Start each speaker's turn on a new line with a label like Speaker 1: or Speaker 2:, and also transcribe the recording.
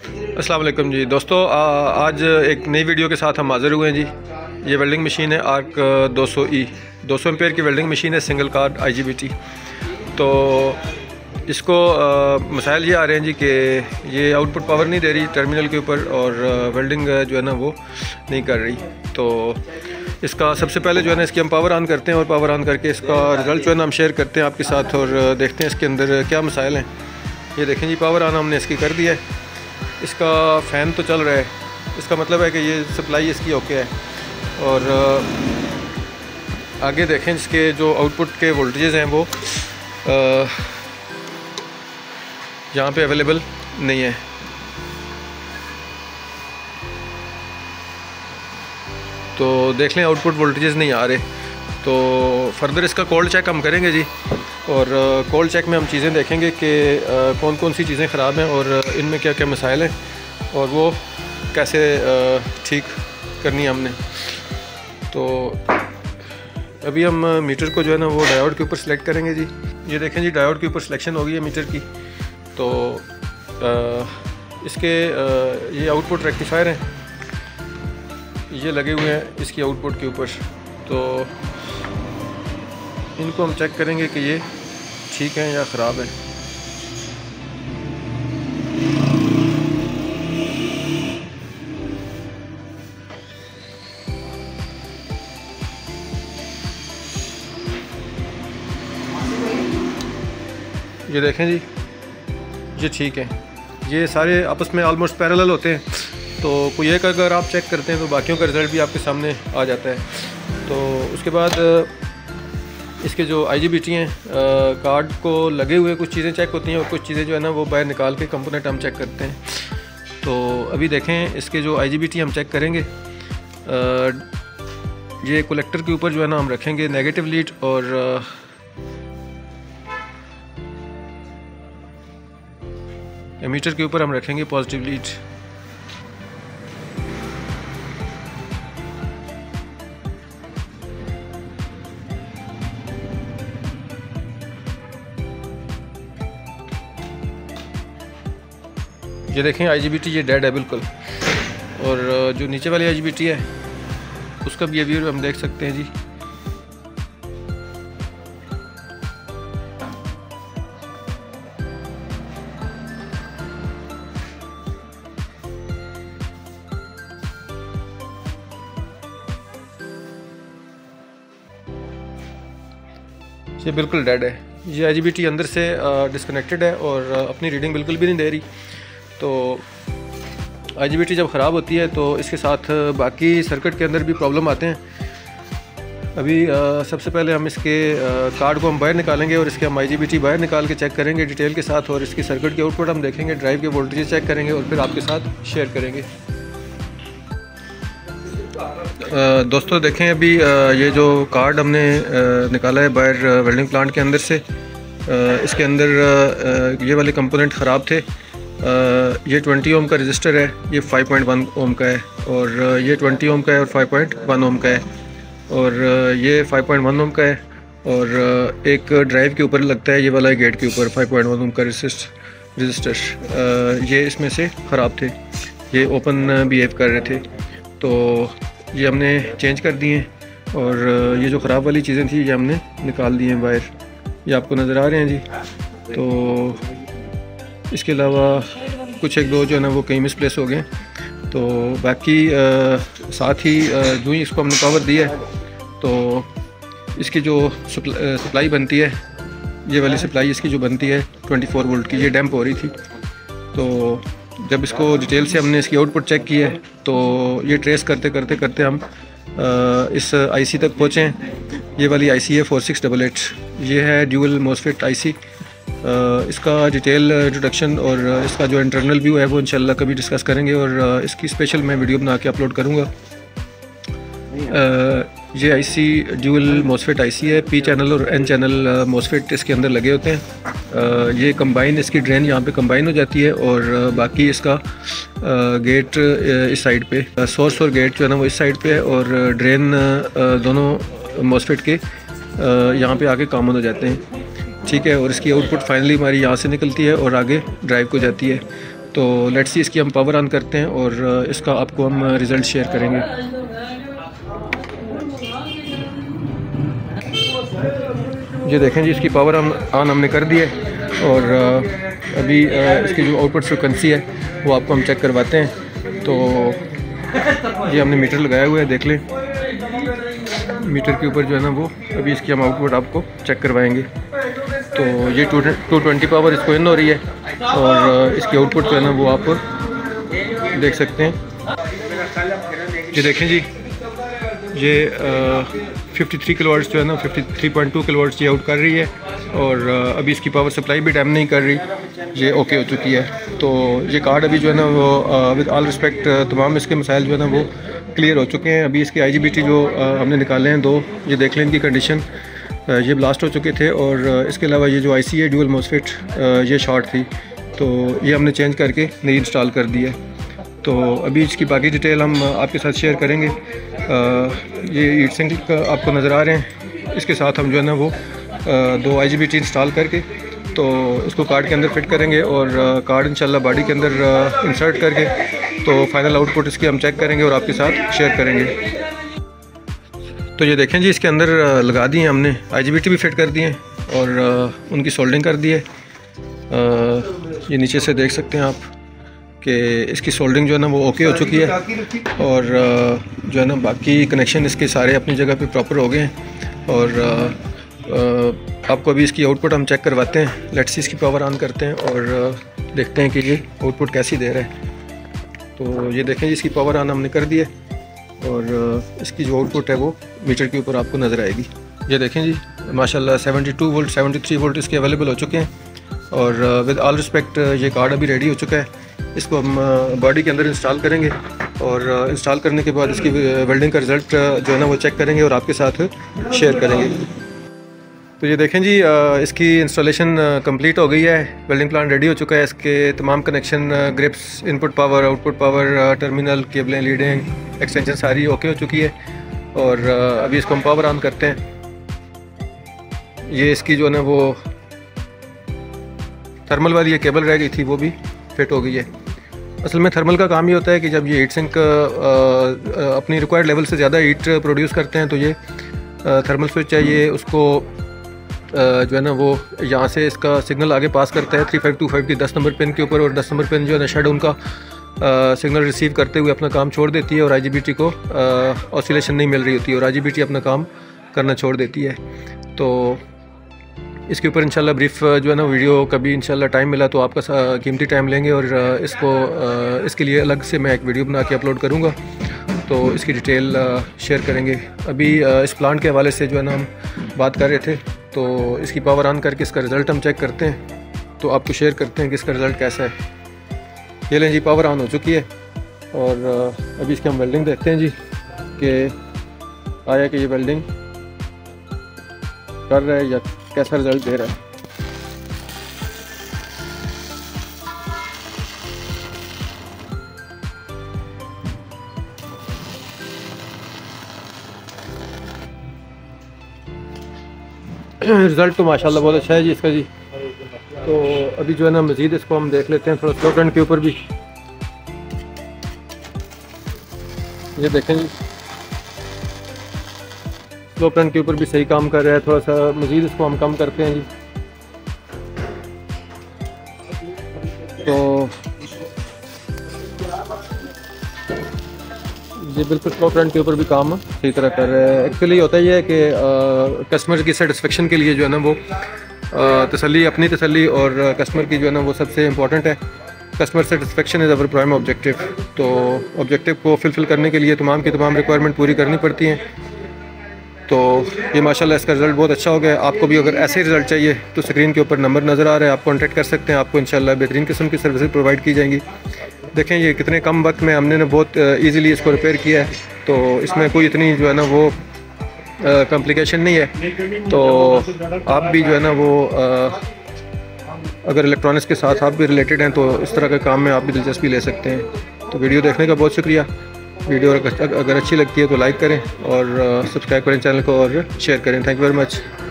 Speaker 1: अस्सलाम वालेकुम जी दोस्तों, आज एक नई वीडियो के साथ हम हाज़िर हुए हैं जी। ये वेल्डिंग मशीन है आर्क 200E 200 एम्पेयर की वेल्डिंग मशीन है, सिंगल कार्ड IGBT। तो इसको मसाइल ये आ रहे हैं जी कि ये आउटपुट पावर नहीं दे रही टर्मिनल के ऊपर और वेल्डिंग जो है ना वो नहीं कर रही। तो इसका सबसे पहले जो है ना इसकी हम पावर ऑन करते हैं और पावर ऑन करके इसका रिज़ल्ट जो है ना हम शेयर करते हैं आपके साथ और देखते हैं इसके अंदर क्या मसाइल हैं। ये देखें जी, पावर ऑन हमने इसकी कर दिया है। इसका फ़ैन तो चल रहा है, इसका मतलब है कि ये सप्लाई इसकी ओके है। और आगे देखें इसके जो आउटपुट के वोल्टेजेस हैं वो यहाँ पे अवेलेबल नहीं है। तो देख लें आउटपुट वोल्टेजेस नहीं आ रहे। तो फर्दर इसका कोल्ड चेक हम करेंगे जी, और कोल्ड चेक में हम चीज़ें देखेंगे कि कौन कौन सी चीज़ें ख़राब हैं और इनमें क्या क्या मसाइल हैं और वो कैसे ठीक करनी है हमने। तो अभी हम मीटर को जो है ना वो डायोड के ऊपर सेलेक्ट करेंगे जी। ये देखें जी, डायोड के ऊपर सिलेक्शन हो गई है मीटर की। तो इसके ये आउटपुट रेक्टिफायर हैं, ये लगे हुए हैं इसकी आउटपुट के ऊपर। तो इनको हम चेक करेंगे कि ये ठीक है या ख़राब है। ये देखें जी, ये ठीक है। ये सारे आपस में ऑलमोस्ट पैरेलल होते हैं। तो कोई एक अगर आप चेक करते हैं तो बाकियों का रिज़ल्ट भी आपके सामने आ जाता है। तो उसके बाद इसके जो IGBT हैं कार्ड को लगे हुए कुछ चीज़ें चेक होती हैं और कुछ चीज़ें जो है ना वो बाहर निकाल के कंपोनेंट हम चेक करते हैं। तो अभी देखें इसके जो IGBT हम चेक करेंगे। ये कलेक्टर के ऊपर जो है ना हम रखेंगे नेगेटिव लीड और एमीटर के ऊपर हम रखेंगे पॉजिटिव लीड। ये देखें IGBT ये डेड है बिल्कुल, और जो नीचे वाली IGBT है उसका बिहेवियर हम देख सकते हैं जी। ये बिल्कुल डेड है। ये IGBT अंदर से डिस्कनेक्टेड है और अपनी रीडिंग बिल्कुल भी नहीं दे रही। तो IGBT जब ख़राब होती है तो इसके साथ बाकी सर्किट के अंदर भी प्रॉब्लम आते हैं। अभी सबसे पहले हम इसके कार्ड को हम बाहर निकालेंगे और इसके हम IGBT बाहर निकाल के चेक करेंगे डिटेल के साथ, और इसकी सर्किट के आउटपुट हम देखेंगे, ड्राइव के वोल्टेज चेक करेंगे और फिर आपके साथ शेयर करेंगे। दोस्तों देखें, अभी ये जो कार्ड हमने निकाला है बाहर वेल्डिंग प्लांट के अंदर से, इसके अंदर ये वाले कंपोनेंट ख़राब थे। ये 20 ओम का रजिस्टर है, ये 5.1 ओम का है, और ये 20 ओम का है और 5.1 ओम का है, और ये 5.1 ओम का है, और एक ड्राइव के ऊपर लगता है ये वाला गेट के ऊपर 5.1 ओम का रजिस्टर। ये इसमें से ख़राब थे, ये ओपन बिहेव कर रहे थे। तो ये हमने चेंज कर दिए हैं और ये जो ख़राब वाली चीज़ें थी ये हमने निकाल दी हैं बाहर। ये आपको नज़र आ रहे हैं जी। तो इसके अलावा कुछ एक दो जो है ना वो कहीं मिसप्लेस हो गए। तो बाकी साथ ही जो ही इसको हमने पावर दी है तो इसकी जो सप्लाई बनती है, ये वाली सप्लाई इसकी जो बनती है 24 वोल्ट की, ये डैम्प हो रही थी। तो जब इसको डिटेल से हमने इसकी आउटपुट चेक की है तो ये ट्रेस करते करते करते हम इस IC तक पहुँचे हैं। ये वाली IC है 4688, ये है ड्यूअल मोसफेट IC। इसका डिटेल इंट्रोडक्शन और इसका जो इंटरनल व्यू है वो इंशाल्लाह कभी डिस्कस करेंगे और इसकी स्पेशल मैं वीडियो बना के अपलोड करूँगा। ये IC ड्यूअल मोसफेट IC है, P चैनल और N चैनल मोसफेट इसके अंदर लगे होते हैं। ये कंबाइन, इसकी ड्रेन यहाँ पे कंबाइन हो जाती है और बाकी इसका गेट इस साइड पे, सोर्स और गेट जो है ना वो इस साइड पे है, और ड्रेन दोनों मोसफेट के यहाँ पे आके कॉमन हो जाते हैं। ठीक है, और इसकी आउटपुट फाइनली हमारी यहाँ से निकलती है और आगे ड्राइव को जाती है। तो लेट्स सी इसकी हम पावर ऑन करते हैं और इसका आपको हम रिज़ल्ट शेयर करेंगे। ये देखें जी, इसकी पावर ऑन हमने कर दी है और अभी इसकी जो आउटपुट फ्रिक्वेंसी है वो आपको हम चेक करवाते हैं। तो ये हमने मीटर लगाया हुआ है, देख लें मीटर के ऊपर जो है ना वो अभी इसकी हम आउटपुट आपको चेक करवाएंगे। तो ये 220 पावर इसको इन हो रही है और इसकी आउटपुट जो है ना वो आप देख सकते हैं। ये देखें जी, ये 53 किलोवाट्स जो है ना 53.2 किलोवाट्स ये आउट कर रही है और अभी इसकी पावर सप्लाई भी डैम नहीं कर रही, ये ओके हो चुकी है। तो ये कार्ड अभी जो है ना वो विद ऑल रिस्पेक्ट तमाम इसके मसाइल जो है ना वो क्लियर हो चुके हैं। अभी इसके IGBT जो हमने निकाले हैं 2, ये देख लें इनकी कंडीशन, ये ब्लास्ट हो चुके थे और इसके अलावा ये जो IC है ड्यूल मोसफेट ये शॉर्ट थी, तो ये हमने चेंज करके नई इंस्टॉल कर दी है। तो अभी इसकी बाकी डिटेल हम आपके साथ शेयर करेंगे। ये हीट सिंक आपको नज़र आ रहे हैं, इसके साथ हम जो है ना वो 2 IGBT इंस्टॉल करके तो इसको कार्ड के अंदर फिट करेंगे और कार्ड इंशाल्लाह बॉडी के अंदर इंसर्ट करके तो फाइनल आउटपुट इसकी हम चेक करेंगे और आपके साथ शेयर करेंगे। तो ये देखें जी, इसके अंदर लगा दिए हमने, IGBT भी फिट कर दिए और उनकी सोल्डिंग कर दी है। ये नीचे से देख सकते हैं आप कि इसकी सोल्डिंग जो है ना वो ओके हो चुकी है और जो है ना बाकी कनेक्शन इसके सारे अपनी जगह पे प्रॉपर हो गए हैं। और आपको अभी इसकी आउटपुट हम चेक करवाते हैं। लेट्स सी इसकी पावर ऑन करते हैं और देखते हैं कि ये आउटपुट कैसी दे रहा है। तो ये देखें जी, इसकी पावर ऑन हमने कर दी है और इसकी जो आउटपुट है वो मीटर के ऊपर आपको नज़र आएगी। ये देखें जी, माशाल्लाह 72 वोल्ट 73 वोल्ट इसके अवेलेबल हो चुके हैं और विद ऑल रिस्पेक्ट ये कार्ड अभी रेडी हो चुका है। इसको हम बॉडी के अंदर इंस्टॉल करेंगे और इंस्टॉल करने के बाद इसकी वेल्डिंग का रिज़ल्ट जो है ना वो चेक करेंगे और आपके साथ शेयर करेंगे। तो ये देखें जी, इसकी इंस्टॉलेशन कंप्लीट हो गई है, वेल्डिंग प्लांट रेडी हो चुका है। इसके तमाम connection, grips, input power, output power, terminal, केबलें, लीडें, एक्सटेंशन सारी ओके हो चुकी है और अभी इसको हम पावर ऑन करते हैं। ये इसकी जो है ना वो थर्मल वाली ये केबल रह गई थी, वो भी फिट हो गई है। असल में थर्मल का काम ये होता है कि जब ये हीट सिंक अपनी रिक्वायर्ड लेवल से ज़्यादा हीट प्रोड्यूस करते हैं तो ये थर्मल स्विच है, ये उसको जो है ना वो यहाँ से इसका सिग्नल आगे पास करता है 3525 की 10 नंबर पिन के ऊपर और 10 नंबर पिन जो है ना शेड उनका सिग्नल रिसीव करते हुए अपना काम छोड़ देती है और IGBT को ऑसिलेशन नहीं मिल रही होती है और IGBT अपना काम करना छोड़ देती है। तो इसके ऊपर इंशाल्लाह ब्रीफ जो है ना वीडियो कभी इंशाल्लाह टाइम मिला तो आपका कीमती टाइम लेंगे और इसके लिए अलग से मैं एक वीडियो बना के अपलोड करूँगा, तो इसकी डिटेल शेयर करेंगे। अभी इस प्लांट के हवाले से जो है ना हम बात कर रहे थे, तो इसकी पावर ऑन करके इसका रिज़ल्ट हम चेक करते हैं तो आपको शेयर करते हैं कि इसका रिज़ल्ट कैसा है। ये लें जी, पावर ऑन हो चुकी है और अभी इसकी हम वेल्डिंग देखते हैं जी कि आया कि ये वेल्डिंग कर रहा है या कैसा रिज़ल्ट दे रहा है। रिज़ल्ट तो माशाल्लाह बहुत अच्छा है जी इसका जी। तो अभी जो है ना मज़ीद इसको हम देख लेते हैं थोड़ा स्लो करंट के ऊपर भी। ये देखें जी, स्लो करंट के ऊपर भी सही काम कर रहा है। थोड़ा सा मज़ीद इसको हम कम करते हैं जी। तो ये बिल्कुल स्लो करंट के ऊपर भी काम सही तरह कर रहा है। एक्चुअली होता ही है कि कस्टमर की सेटिस्फेक्शन के लिए जो है ना वो तसल्ली, अपनी तसल्ली और कस्टमर की जो है ना वो सबसे इम्पॉर्टेंट है। Customer satisfaction is our prime objective. तो ऑब्जेक्टिव को फुलफ़िल करने के लिए तमाम की तमाम रिक्वायरमेंट पूरी करनी पड़ती हैं। तो ये माशाल्लाह इसका रिज़ल्ट बहुत अच्छा हो गया। आपको भी अगर ऐसे ही रिज़ल्ट चाहिए तो स्क्रीन के ऊपर नंबर नज़र आ रहा है, आप कॉन्टैक्ट कर सकते हैं। आपको इंशाल्लाह बेहतरीन किस्म की सर्विसेज प्रोवाइड की जाएंगी। देखें ये कितने कम वक्त में हमने बहुत ईज़िली इसको रिपेयर किया है, तो इसमें कोई इतनी जो है ना वो कॉम्प्लिकेशन नहीं है। तो आप भी जो है ना वो अगर इलेक्ट्रॉनिक्स के साथ आप भी रिलेटेड हैं तो इस तरह के काम में आप भी दिलचस्पी ले सकते हैं। तो वीडियो देखने का बहुत शुक्रिया। वीडियो अगर अच्छी लगती है तो लाइक करें और सब्सक्राइब करें चैनल को और शेयर करें। Thank you very much.